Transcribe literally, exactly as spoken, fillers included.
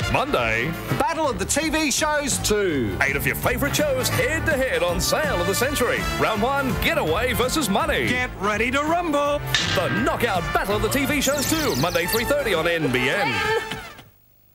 Monday, Battle of the T V Shows two. eight of your favourite shows head-to-head on Sale of the Century. Round one, Getaway versus Money. Get ready to rumble. The Knockout Battle of the T V Shows two, Monday three thirty on N B N.